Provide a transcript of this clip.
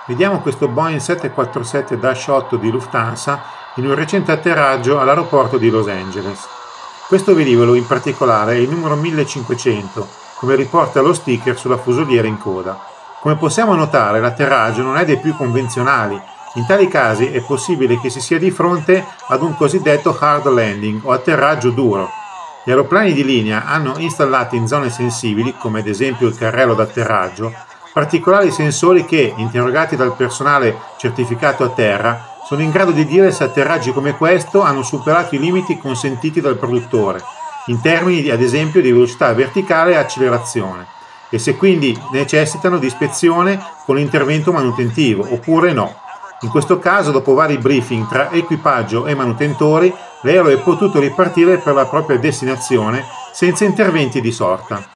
Vediamo questo Boeing 747-8 di Lufthansa in un recente atterraggio all'aeroporto di Los Angeles. Questo velivolo in particolare è il numero 1500, come riporta lo sticker sulla fusoliera in coda. Come possiamo notare, l'atterraggio non è dei più convenzionali. In tali casi è possibile che si sia di fronte ad un cosiddetto hard landing o atterraggio duro. Gli aeroplani di linea hanno installati in zone sensibili, come ad esempio il carrello d'atterraggio, particolari sensori che, interrogati dal personale certificato a terra, sono in grado di dire se atterraggi come questo hanno superato i limiti consentiti dal produttore, in termini ad esempio di velocità verticale e accelerazione, e se quindi necessitano di ispezione con intervento manutentivo, oppure no. In questo caso, dopo vari briefing tra equipaggio e manutentori, l'aereo è potuto ripartire per la propria destinazione senza interventi di sorta.